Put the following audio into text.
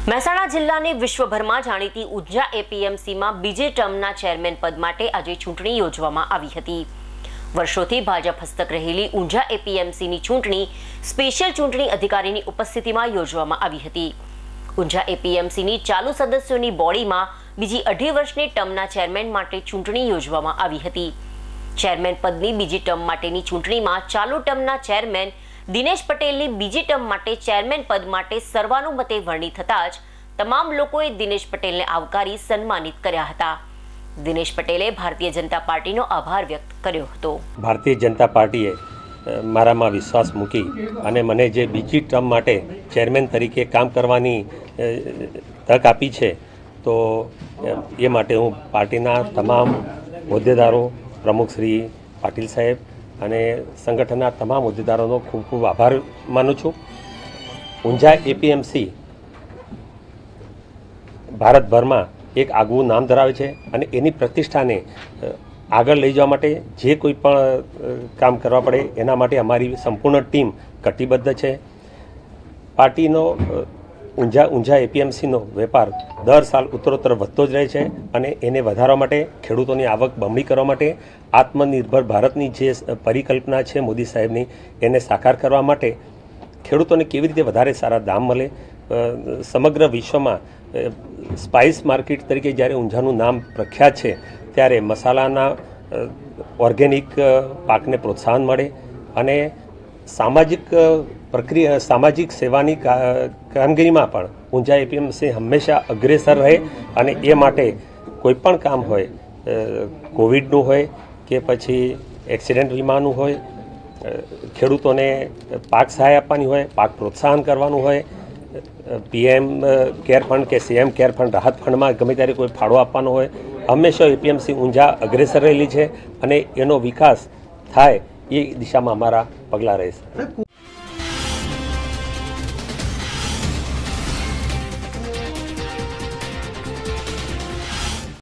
મહેસાણા જિલ્લાની વિશ્વભરમાં જાણીતી ઊંઝા એપીએમસીમાં બીજી ટર્મના ચેરમેન પદ માટે આજે ચૂંટણી યોજવામાં આવી હતી। વર્ષોથી ભાજપ હસ્તક રહેલી ઊંઝા એપીએમસીની ચૂંટણી સ્પેશિયલ ચૂંટણી અધિકારીની ઉપસ્થિતિમાં યોજવામાં આવી હતી। ઊંઝા એપીએમસીની ચાલુ સદસ્યોની બોડીમાં બીજી 2.5 વર્ષની ટર્મના ચેરમેન માટે ચૂંટણી યોજવામાં આવી હતી। ચેરમેન પદની બીજી ટર્મ માટેની ચૂંટણીમાં ચાલુ ટર્મના ચેરમેન દિનેશ પટેલની બીજી ટર્મ માટે ચેરમેન પદ માટે સર્વાનુમતે વરણી થતાં જ તમામ લોકોએ દિનેશ પટેલને આવકારી સન્માનિત કર્યા હતા। દિનેશ પટેલે ભારતીય જનતા પાર્ટીનો આભાર વ્યક્ત કર્યો હતો। ભારતીય જનતા પાર્ટીએ મારામાં વિશ્વાસ મૂકી અને મને જે બીજી ટર્મ માટે ચેરમેન તરીકે કામ કરવાની તક આપી છે, તો એ માટે હું પાર્ટીના તમામ હોદ્દેદારો, પ્રમુખ શ્રી પાટીલ સાહેબ અને સંગઠનના તમામ હોદ્દેદારોનો ખૂબ ખૂબ આભાર માનું છું। ઊંઝા એપીએમસી ભારતભરમાં એક આગવું નામ ધરાવે છે અને એની પ્રતિષ્ઠાને આગળ લઈ જવા માટે જે કોઈ પણ કામ કરવા પડે એના માટે અમારી સંપૂર્ણ ટીમ કટિબદ્ધ છે। પાર્ટીનો ઊંઝા એપીએમસીનો વેપાર દર સાલ ઉત્તરોત્તર વધતો જ રહે છે અને એને વધારવા માટે, ખેડૂતોની આવક બમણી કરવા માટે, આત્મનિર્ભર ભારતની જે પરિકલ્પના છે મોદી સાહેબની, એને સાકાર કરવા માટે, ખેડૂતોને કેવી રીતે વધારે સારા દામ મળે, સમગ્ર વિશ્વમાં સ્પાઇસ માર્કેટ તરીકે જ્યારે ઊંઝાનું નામ પ્રખ્યાત છે, ત્યારે મસાલાના ઓર્ગેનિક પાકને પ્રોત્સાહન મળે અને સામાજિક સેવાની કામગીરીમાં પણ ઊંઝા એપીએમસી હંમેશા અગ્રેસર રહે અને એ માટે કોઈ પણ કામ હોય, કોવિડનું હોય કે પછી એક્સિડન્ટ વીમાનું હોય, ખેડૂતોને પાક સહાય આપવાની હોય, પાક પ્રોત્સાહન કરવાનું હોય, PM કેર ફંડ કે CM કેર ફંડ રાહત ફંડમાં ગમે ત્યારે કોઈ ફાળો આપવાનો હોય, હંમેશા એપીએમસી ઊંઝા અગ્રેસર રહેલી છે અને એનો વિકાસ થાય એ દિશામાં અમારા પગલાં રહેશે।